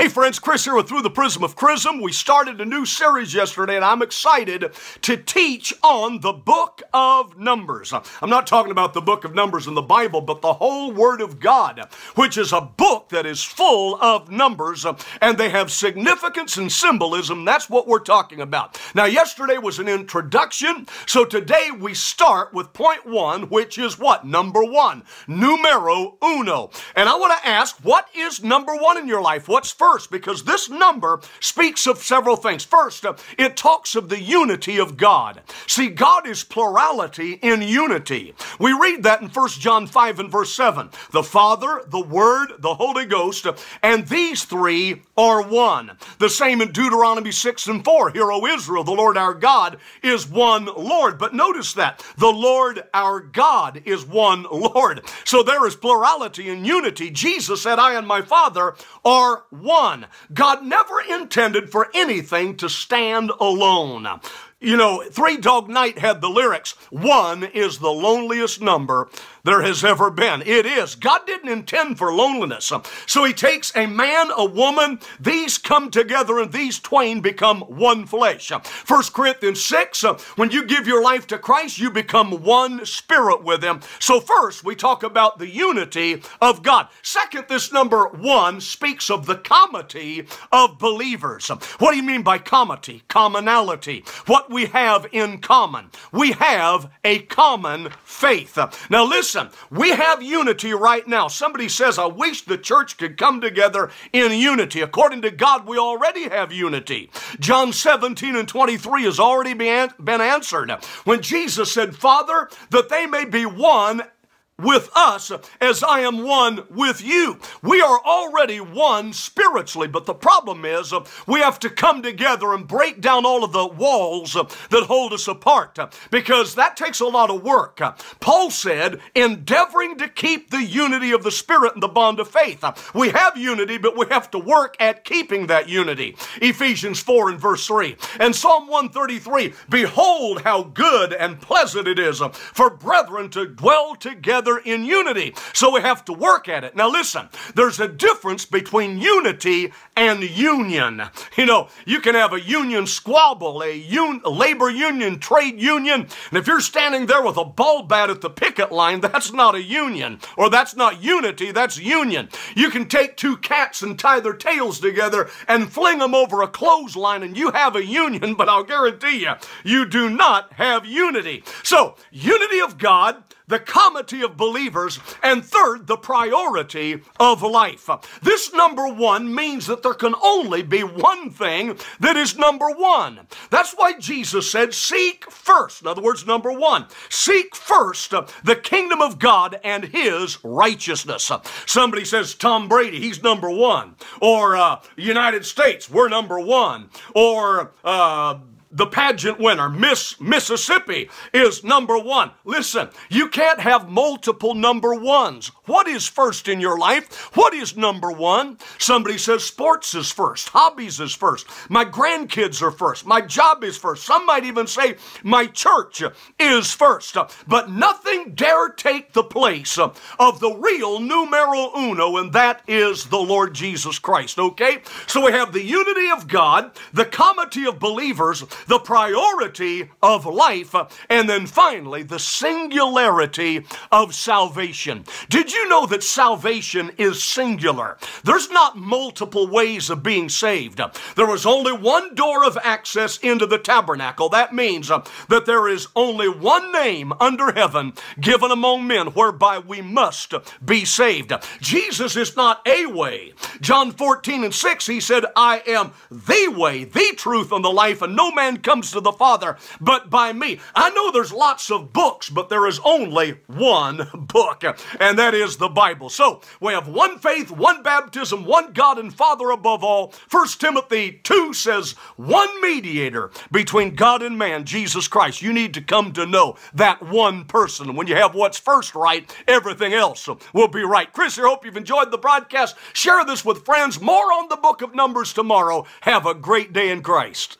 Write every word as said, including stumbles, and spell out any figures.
friends, Kris here with Through the Prism of Chrism. We started a new series yesterday, and I'm excited to teach on the book of Numbers. I'm not talking about the book of Numbers in the Bible, but the whole Word of God, which is a book that is full of numbers, and they have significance and symbolism. That's what we're talking about. Now, yesterday was an introduction, so today we start with point one, which is what? Number one, Numero uno. And I want to ask, what is number one in your life? What's first? Because this number speaks of several things. First, uh, it talks of the unity of God. See, God is plurality in unity. We read that in First John five and verse seven. The Father, the Word, the Holy Ghost, and these three are one. The same in Deuteronomy six and four. Hear, O Israel, the Lord our God is one Lord. But notice that the Lord our God is one Lord. So there is plurality in unity. Jesus said, I and my Father are one. God never intended for anything to stand alone. You know, Three Dog Night had the lyrics, one is the loneliest number there has ever been. It is. God didn't intend for loneliness. So he takes a man, a woman, these come together and these twain become one flesh. First Corinthians six, when you give your life to Christ, you become one spirit with him. So first, we talk about the unity of God. Second, this number one speaks of the comity of believers. What do you mean by comity? Commonality. What we have in common. We have a common faith. Now listen, we have unity right now. Somebody says, I wish the church could come together in unity. According to God, we already have unity. John seventeen and twenty-three has already been answered. When Jesus said, Father, that they may be one with us as I am one with you. We are already one spiritually, but the problem is uh, we have to come together and break down all of the walls uh, that hold us apart uh, because that takes a lot of work. Uh, Paul said, endeavoring to keep the unity of the Spirit and the bond of faith. Uh, we have unity, but we have to work at keeping that unity. Ephesians four and verse three. And Psalm one thirty-three, behold how good and pleasant it is uh, for brethren to dwell together in unity. So we have to work at it. Now listen, there's a difference between unity and union. You know, you can have a union squabble, a un labor union, trade union, and if you're standing there with a ball bat at the picket line, that's not a union, or that's not unity, that's union. You can take two cats and tie their tails together and fling them over a clothesline and you have a union, but I'll guarantee you, you do not have unity. So, unity of God, the comity of believers, and third, the priority of life. This number one means that there can only be one thing that is number one. That's why Jesus said, seek first. In other words, number one, seek first the kingdom of God and his righteousness. Somebody says, Tom Brady, he's number one. Or uh, United States, we're number one. Or uh, the pageant winner, Miss Mississippi, is number one. Listen, you can't have multiple number ones. What is first in your life? What is number one? Somebody says sports is first. Hobbies is first. My grandkids are first. My job is first. Some might even say my church is first. But nothing dare take the place of the real numero uno, and that is the Lord Jesus Christ, okay? So we have the unity of God, the comity of believers, the priority of life, and then finally, the singularity of salvation. Did you know that salvation is singular? There's not multiple ways of being saved. There was only one door of access into the tabernacle. That means uh, that there is only one name under heaven given among men whereby we must be saved. Jesus is not a way. John fourteen and six, he said, I am the way, the truth, and the life, and no man comes to the Father but by me. I know there's lots of books, but there is only one book, and that is the Bible. So we have one faith, one baptism, one God and Father above all. First Timothy two says, one mediator between God and man, Jesus Christ. You need to come to know that one person. When you have what's first right, everything else will be right. Kris here, hope you've enjoyed the broadcast. Share this with friends. More on the book of Numbers tomorrow. Have a great day in Christ.